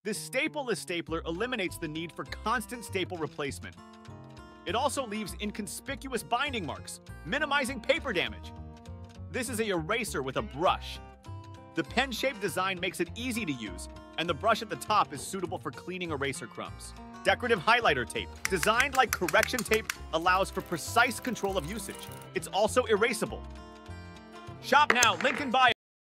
This stapleless stapler eliminates the need for constant staple replacement. It also leaves inconspicuous binding marks, minimizing paper damage. This is an eraser with a brush. The pen-shaped design makes it easy to use, and the brush at the top is suitable for cleaning eraser crumbs. Decorative highlighter tape, designed like correction tape, allows for precise control of usage. It's also erasable. Shop now, link in bio.